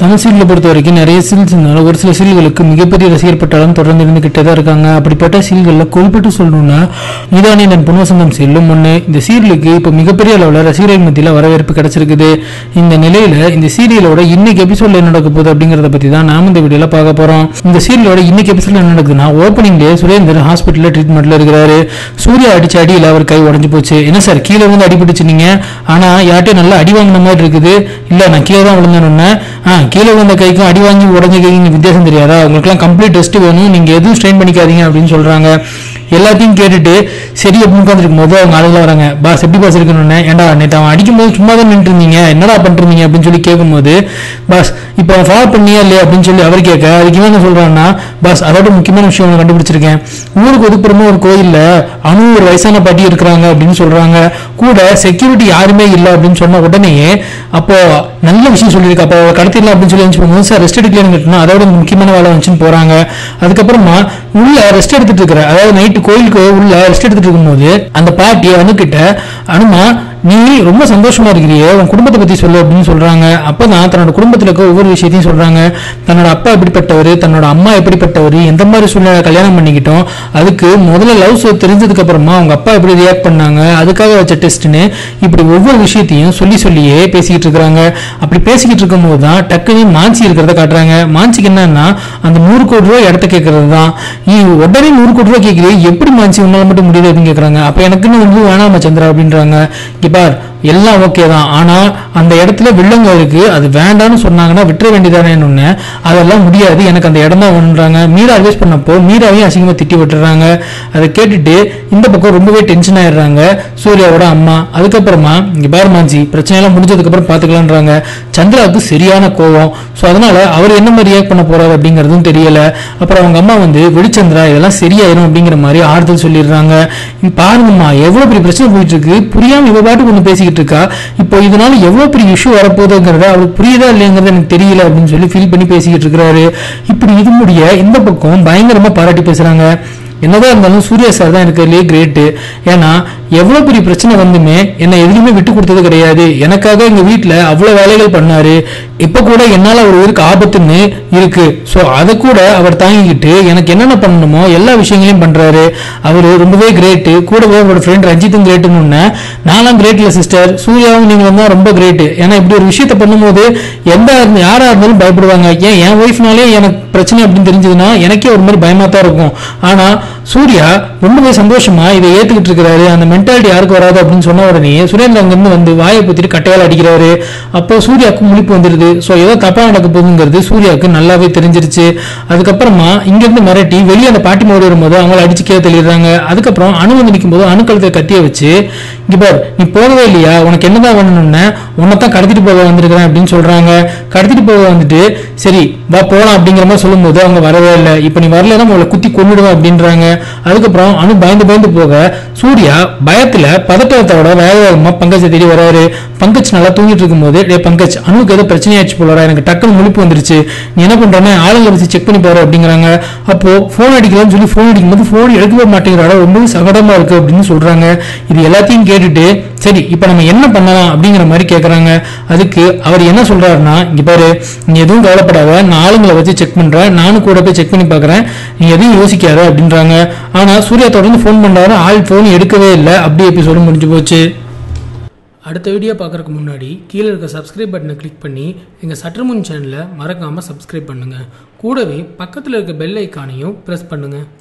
தமிழ் சீரியலை பொறுத்த வரைக்கும் நிறைய சீரியல்ஸ் இருந்தாலும் ஒரு சில சீரியல்களுக்கு மிகப்பெரிய ரசிகர் பட்டாலும் தொடர்ந்து இருந்துகிட்டே தான் இருக்காங்க. அப்படிப்பட்ட சீரியல்களில் குறிப்பிட்டு சொல்லணும்னா இதானே நான் பொன்வசந்தம் சீரியலும் ஒன்று. இந்த சீரியலுக்கு இப்போ மிகப்பெரிய அளவில் ரசிகர்கள் மத்தியில் வரவேற்பு கிடைச்சிருக்குது. இந்த நிலையில இந்த சீரியலோட இன்னைக்கு எபிசோட்ல என்ன நடக்க போகுது அப்படிங்கறத பத்தி தான் நாம இந்த வீடியோல பார்க்க போறோம். இந்த சீரியலோட இன்னைக்கு எபிசோட்ல என்ன நடக்குதுன்னா, ஓப்பனிங்லேயே சுரேந்தர் ஹாஸ்பிட்டல்ல ட்ரீட்மெண்ட்ல இருக்கிறாரு. சூர்யா அடிச்ச அடியில் அவர் கை உடஞ்சு போச்சு. என்ன சார் கீழே வந்து அடிபட்டுச்சு நீங்க, ஆனா யார்ட்டையும் நல்லா அடி வாங்கின மாதிரி இருக்குது. இல்ல நான் கீழே தான் விழுந்தேன்னு, கீழே வந்த கைக்கும் அடி வாங்கி உடஞ்ச கைக்கும் வித்தியாசம் தெரியாதா? உங்களுக்குலாம் கம்ப்ளீட் டெஸ்ட் வேணும், நீங்க எதுவும் ஸ்ட்ரெயின் பண்ணிக்காதீங்க அப்படின்னு சொல்றாங்க. எல்லாத்தையும் கேட்டுட்டு சரி அப்படின்னு உட்காந்துருக்கும் போது அவங்க ஆளுங்க வராங்க. பாஸ் எப்படி பாஸ் இருக்கணும்னு, ஏன்டா நேற்று அவன் அடிக்கும் போது சும்மா தான் நின்று இருந்தீங்க, என்னடா பண்ணிருந்தீங்க அப்படின்னு சொல்லி கேட்கும்போது, பாஸ் இப்போ அவன் ஃபாலோ பண்ணியா இல்லையா அப்படின்னு சொல்லி அவர் கேட்க, அதுக்கு என்ன சொல்றான்னா, பாஸ் அதோட முக்கியமான விஷயம் ஒன்று கண்டுபிடிச்சிருக்கேன். ஊருக்கு ஒதுக்குறமா ஒரு கோயில்ல அணு ஒரு வயசான பாட்டி இருக்கிறாங்க அப்படின்னு சொல்றாங்க. கூட செக்யூரிட்டி யாருமே இல்லை அப்படின்னு சொன்ன உடனே அப்போ நல்ல விஷயம் சொல்லியிருக்கு, அப்போ கடத்திடலாம் அப்படின்னு சொல்லி போகும்போது, சார் ரெஸ்ட் எடுக்கலன்னு கேட்டோம்னா அதோட முக்கியமான வேலை வந்துச்சுன்னு போறாங்க. அதுக்கப்புறமா உள்ள ரெஸ்ட் எடுத்துட்டு இருக்கிற, அதாவது நைட்டு கோயிலுக்கு உள்ள ரெஸ்ட் எடுத்துட்டு இருக்கும்போது அந்த பாட்டியை அணுகிட்ட, அனுமா நீ ரொம்ப சந்தோஷமா இருக்கிறியே, உன் குடும்பத்தை பத்தி சொல்லு அப்படின்னு சொல்றாங்க. அப்பதான் தன்னோட குடும்பத்துல இருக்க ஒவ்வொரு விஷயத்தையும் சொல்றாங்க. தன்னோட அப்பா எப்படிப்பட்டவர், தன்னோட அம்மா எப்படிப்பட்டவர், எந்த மாதிரி சூழ்நிலை கல்யாணம் பண்ணிக்கிட்டோம், அதுக்கு முதல்ல லவ் தெரிஞ்சதுக்கு அப்புறமா அவங்க அப்பா எப்படி ரியாக்ட் பண்ணாங்க, அதுக்காக வச்ச டெஸ்ட்னு இப்படி ஒவ்வொரு விஷயத்தையும் சொல்லியே பேசிக்கிட்டு இருக்கிறாங்க. அப்படி பேசிக்கிட்டு இருக்கும் போது தான் டக்குன்னு மான்சி இருக்கிறத காட்டுறாங்க. மான்சிக்கு என்னன்னா அந்த 100 கோடி ரூபாய் இடத்த கேட்கறது தான். நீ உடனே 100 கோடி ரூபாய் கேட்கிறீ, எப்படி மான்சி உன்னால மட்டும் முடியுது அப்படின்னு கேட்கறாங்க. அப்ப எனக்குன்னு வந்து வேணாமா சந்திரா அப்படின்றாங்க. பார் எல்லாம் ஓகே தான், ஆனா அந்த இடத்துல வில்லங்களுக்கு அது வேண்டாம்னு சொன்னாங்கன்னா விட்டுற வேண்டியதானே, அதெல்லாம் முடியாது, எனக்கு அந்த இடம் தான் வேணுன்றாங்க. மீரா அட்வைஸ் பண்ணப்போ மீராவையும் அசிங்கமா திட்டி விட்டுறாங்க. அதை கேட்டுட்டு இந்த பக்கம் ரொம்பவே டென்ஷன் ஆயிடுறாங்க சூர்யாவோட அம்மா. அதுக்கப்புறமா இங்க பார் மாஞ்சி பிரச்சனையெல்லாம் முடிஞ்சதுக்கு அப்புறம் பாத்துக்கலான்றாங்க. சந்திராவுக்கு சரியான கோவம். ஸோ அதனால அவர் என்ன மாதிரி ரியாக்ட் பண்ண போறாரு அப்படிங்கறதும் தெரியல. அப்புறம் அவங்க அம்மா வந்து வெளிச்சந்திரா இதெல்லாம் சரியாயிரும் அப்படிங்கிற மாதிரி ஆறுதல் சொல்லிடுறாங்க. பாருங்கம்மா எவ்வளவு பெரிய பிரச்சனை போயிட்டு இருக்கு, புரியாம இவ பாட்டு ஒண்ணு பேசிக்கிட்டு இருக்கா, இப்போ இதனால எவ்வளவு பெரிய இஷ்யூ வரப்போகுதுங்கிறத அவருக்கு புரியுதா இல்லைங்கிறது எனக்கு தெரியல அப்படின்னு சொல்லி ஃபீல் பண்ணி பேசிக்கிட்டு இருக்கிறாரு. இப்படி இது முடிய இந்த பக்கம் பயங்கரமா பாராட்டி பேசுறாங்க. என்னதான் இருந்தாலும் சூர்யா சார் தான் இருக்கிறதுலே கிரேட்டு. ஏன்னா எவ்வளவு பெரிய பிரச்சனை வந்துமே என்ன எதுலையுமே விட்டு கொடுத்தது கிடையாது. எனக்காக எங்க வீட்டுல அவ்வளவு வேலைகள் பண்ணாரு. இப்ப கூட என்னால ஒரு உயிருக்கு ஆபத்துன்னு இருக்கு, சோ அதை கூட அவர் தாங்கிக்கிட்டு எனக்கு என்னென்ன பண்ணணுமோ எல்லா விஷயங்களையும் பண்றாரு. அவரு ரொம்பவே கிரேட்டு. கூடவே அவரோட ஃப்ரெண்ட் ரஞ்சித்தும் கிரேட்டுன்னு, நானும் கிரேட் இல்ல சிஸ்டர், சூர்யாவும் நீங்களும் தான் ரொம்ப கிரேட்டு. ஏன்னா இப்படி ஒரு விஷயத்த பண்ணும்போது யாரா இருந்தாலும் பயப்படுவாங்க. ஏன் என் ஒய்ஃப்னாலே எனக்கு பிரச்சனை அப்படின்னு தெரிஞ்சதுன்னா எனக்கே ஒரு மாதிரி பயமா தான் இருக்கும். ஆனா சூர்யா ரொம்பவே சந்தோஷமா இதை ஏத்துக்கிட்டு இருக்கிறாரு. அந்த மென்டாலிட்டி யாருக்கு வராது அப்படின்னு சொன்ன உடனே சுரேந்திர அங்கிருந்து வந்து வாயை பத்திட்டு கட்டையால் அடிக்கிறாரு. அப்போ சூர்யாவுக்கு முழிப்பு வந்துருது. ஸோ ஏதோ தப்பா நடக்க போகுங்கிறது சூர்யாவுக்கு நல்லாவே தெரிஞ்சிருச்சு. அதுக்கப்புறமா இங்கிருந்து மிரட்டி வெளியே அந்த பாட்டி மோடி வரும்போது அவங்களை அடிச்சு கீழே தள்ளிடுறாங்க. அதுக்கப்புறம் அணு வந்து நிற்கும் போது அணுக்கழுத்தை கத்திய வச்சு, இங்க பார் நீ போகவே இல்லையா, உனக்கு என்னதான் வேணும்னு, உன்னைத்தான் கடத்திட்டு போக வந்திருக்கிறேன் அப்படின்னு சொல்றாங்க. கடத்திட்டு போக வந்துட்டு சரி வா போலாம் அப்படிங்கிற மாதிரி சொல்லும் போது அவங்க வரவே இல்லை. இப்ப நீ வரலன்னா உங்களை குத்தி கொன்னுடுவேன் அப்படின்றாங்க. அதுக்கப்புறம் அணு பயந்து போக சூர்யா பயத்துல பதட்டத்தோட வேகமா பங்கஜை தேடி வராரு. பங்கஜ் நல்லா தூங்கிட்டு இருக்கும் போது, டே பங்கஜ் அணுக்கு ஏதோ பிரச்சனையாச்சு போலடா, எனக்கு டக்குன்னு முழிப்பு வந்துருச்சு, நீ என்ன பண்றேன்னு ஆளுங்களை வச்சு செக் பண்ணி பாரு அப்படிங்கிறாங்க. அப்போ போன் அடிக்கலாம்னு சொல்லி போன் அடிக்கும் போது போன் எடுக்கவே மாட்டேங்கிறாடா, ரொம்ப சங்கடமா இருக்கு அப்படின்னு சொல்றாங்க. இது எல்லாத்தையும் கேட்டுட்டு சரி இப்ப நம்ம என்ன பண்ணலாம் அப்படிங்கிற மாதிரி கேட்கறாங்க. அதுக்கு அவர் என்ன சொல்றாருன்னா, இங்க பாரு நீ எதுவும் கவலைப்படாத, நான் ஆளுங்களை வச்சு செக் பண்றேன், நானும் கூட போய் செக் பண்ணி பாக்குறேன், நீ எதையும் யோசிக்காத அப்படின்றாங்க. ஆனா சூர்யா தொடர்ந்து போன் பண்றாரு, ஆள் போன் எடுக்கவே இல்லை. அப்படி எபிசோடு முடிஞ்சு போச்சு. அடுத்த வீடியோ பார்க்கறதுக்கு முன்னாடி கீழே இருக்க சப்ஸ்கிரைப் பட்டனை கிளிக் பண்ணி எங்கள் சற்றுமுன் சேனலை மறக்காமல் சப்ஸ்கிரைப் பண்ணுங்கள். கூடவே பக்கத்தில் இருக்க பெல் ஐக்கானையும் ப்ரெஸ் பண்ணுங்கள்.